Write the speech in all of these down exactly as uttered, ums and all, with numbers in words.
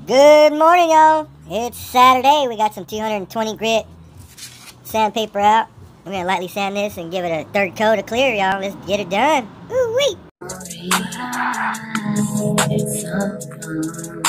Good morning, y'all. It's Saturday. We got some two hundred twenty grit sandpaper out. We're gonna lightly sand this and give it a third coat of clear, y'all. Let's get it done. Ooh wee! It's all gone.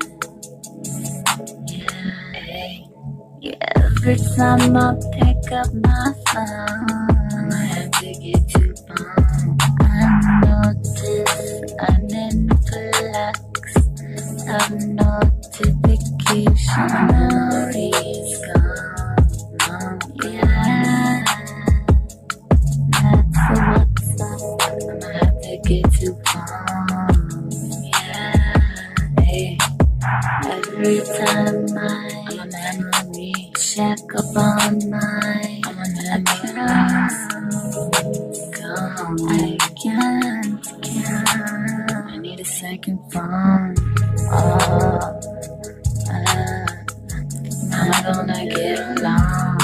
Yeah, every time I pick up my phone, I have to get to phone. I notice I didn't relax. I've notification memories gone. Yeah, that's what's up. I'ma have to get to phone. Yeah, hey. Every time I memory check up on my memories gone. I can't, can't. I need a second phone. Oh, uh, I'm gonna get along.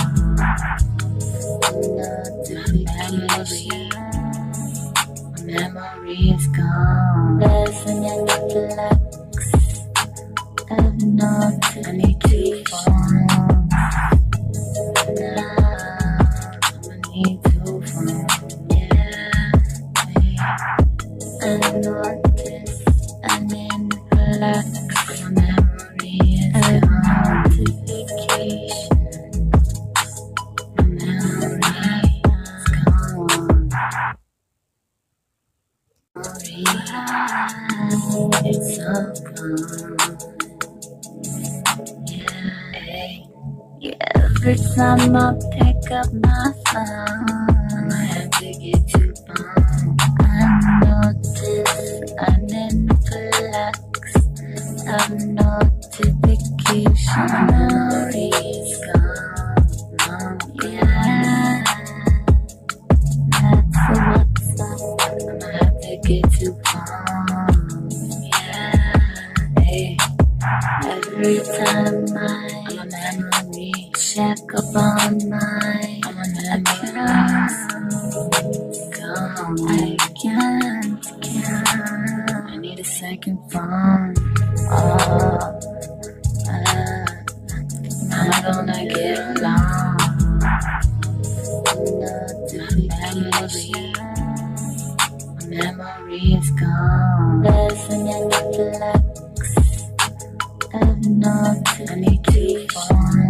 Notification, my memory is gone. Listen and relax. I've noticed I need to phone. Now I'ma need to phone. Yeah, I noticed I didn't relax. My memory is gone. Notification. My memory is gone. It's all gone. Yeah, every time I pick up my phone, I have to get to phone. I notice I didn't relax. I've notification memories gone. Yeah, that's what's up. I'ma have to get to phone. Yeah, hey. Every time my memory check up on my memories gone. I can't, can't. I need a second phone. Oh, uh, I'm gonna get along. Notification, my memory is gone. Listen and relax. I've noticed I need to phone.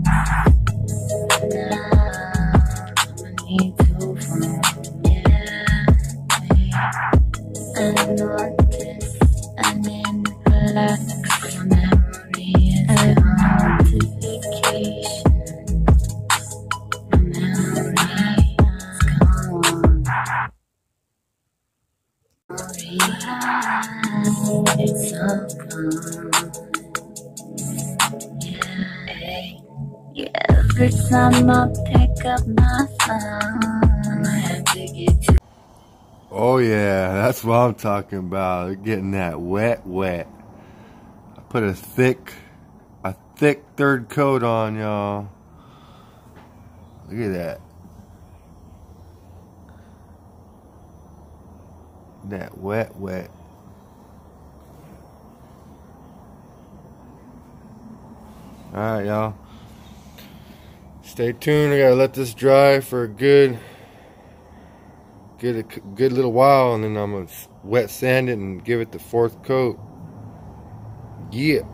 Now I'ma need to phone. Yeah, I noticed I didn't relax. My memory is gone. Notification. My memory is gone. It's all gone. Yeah, every time I pick up my phone, I have to get to. Oh yeah, that's what I'm talking about. Getting that wet, wet. I put a thick, a thick third coat on, y'all. Look at that. That wet, wet. All right, y'all. Stay tuned. I gotta let this dry for a good, good, a good little while, and then I'm gonna wet sand it and give it the fourth coat. Yeah.